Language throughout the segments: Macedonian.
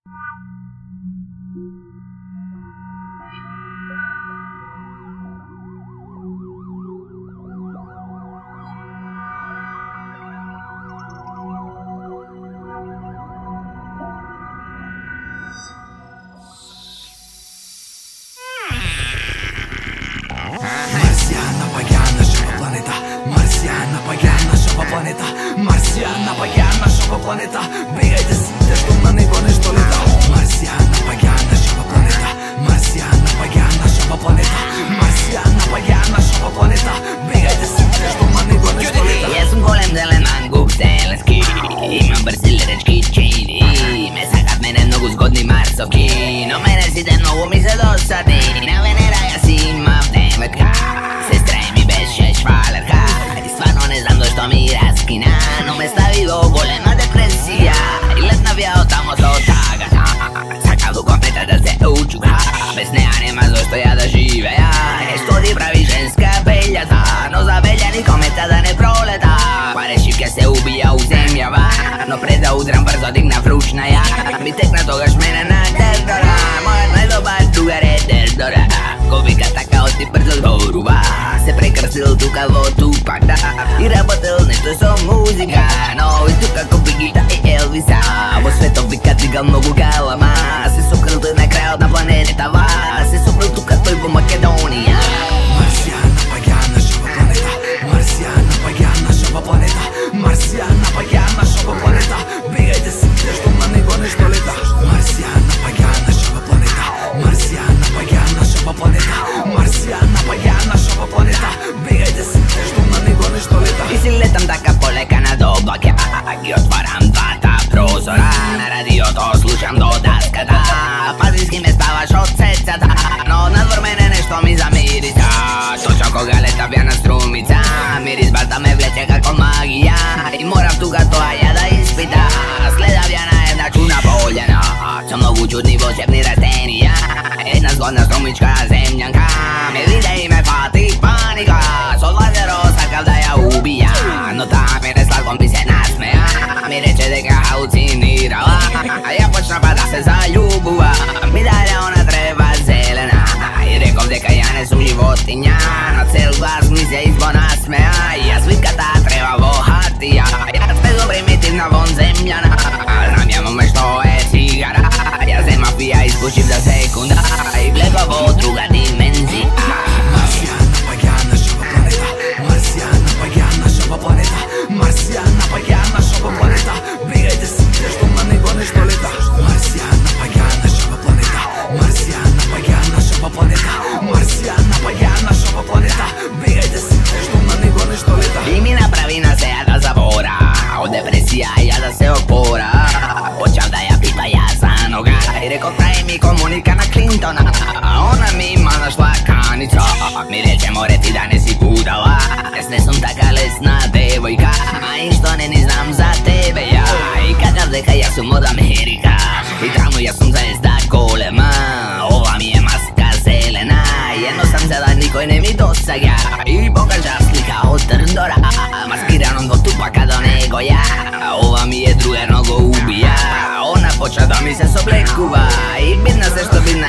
Марсиана, погя нашого планета. Бігайте світе, що на небо не що літа. Марсиана, погя нашого планета. Марсиана, погя нашого планета. Marsiana, pagea našava planeta. Bігайте світе, що на небо не що літа. Ja sam golem zelenan, gubselenski. Imam brzilerečki čini. Me sakat mene mnogo zgodni marsovki. No mene si den mogu mi se dosadi. Na Venera ja si imam temetka. Sestra mi bez šešvalerka. I stvarno ne znam do što mi raskina. No me stavilo golema depresija. I let navijao tamo do taga. Sakadu kometa da se učuka. Bez nea nema zašto ja da žive ja. Esto ti pravi ženska peljata. No za belja nikome tada ne proleta. Pare šipke se ubija u zemljava. No pred da udram brzo digna vrućna ja. Mi tek na togaš mene na terdora. Moja najdobar drugar je terdora. Kovika taka od ti brzo zboruva. Se prekrsil tu kao Tupac da. I rabotel nešto so muzika. No isto kako Bigita i Elvisa. Ovo svetovi kad digal mnogo galama. Se su krili na kraj od na planetava. Se su krili tu kad toj po Makedonija. Марсиана, погя нашого планета. Марсиана, погя нашого планета. Марсиана, погя нашого планета. Бігайте світе, що на небо не що літа. Марсиана, погя нашого планета. Марсиана, погя нашого планета. Марсиана, погя нашого планета. Bігайте світе, що на небо не що літа. I si letam taka polekana do oblaka. I otvaram dva ta prozora. Na radio to slušam do daskata. Pazi s kime spavaš od cecata. No nadvor mene nešto mi zamirisa. Točno ko galeta pjana strumica. Miris balta me vleće kako magija. I moram tuga to a ja da ispita. Sleda pjana jedna čuna poljena. Sa mnogu čudni volšebni rastenija. Jedna zgodna strumička zemljanka. Me vide i me fati panika. Sol vazero sakav da ja ubija. No ta mene slatkom bi se nasmeja. Mi reče da ga halucinirala. A ja počna pa da se zaljubuva. Mi dalje ona treba zelena. I rekao deka ja ne su životinja. Na cel glas mi se izbo nasmeja. Ja slikata treba vohatija. Ja sve su primitivna von zemljana. Znam ja mome što je cigara. Ja se mafija ispušim za sekunda. I blegovo druga dimenzija. Марсиана, погя нашого планета. Марсиана, погя нашого планета. Марсиана, погя нашого планета. Бігайте світе, що на небо не що літа. Марсиана, погя нашого планета. Марсиана, погя нашого планета. Марсиана, погя нашого планета. Bігайте світе, що на небо не що літа. I mi napravi na se ja da zavora. Od depresija ja da se opora. Počal da ja pipa ja za noga. I rekao pravi mi komunika na Clintona. A ona mi ima našla kanica. Mi reče more ti da ne si budala. Jes ne sam taka lesna devojka. A i što ne ni znam za tebe ja. I kakav deka ja sam od Amerika. I tamo ja sam zvezda golema. Ova mi je maska zelena. Jedno sam zela nikoj ne mi dosaga. I pokaža slika od Trdora. Maskiranom do Tupaka do nego ja. Ova mi je druga nogo ubija. Ona poča da mi se soblekuva. I bidna se što bidna.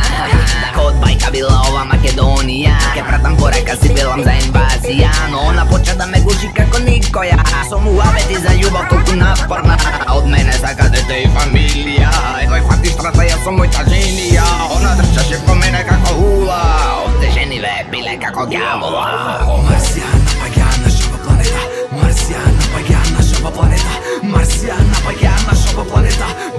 Kod bajka bila ova Makedonija. Ke pratam poraka si bilam za invazija. No ona poča da me guši kako niko ja. Som u aveti za ljubav toliko naporna. Od mene saka dete i familija. Tvoj fatiš trata ja sam moj taženija. Ona drčaše po mene kako hula. Od te ženive bile kako djavola. Марсиана, погя нашого планета. Марсиана, погя нашого планета. Марсиана, погя нашого планета.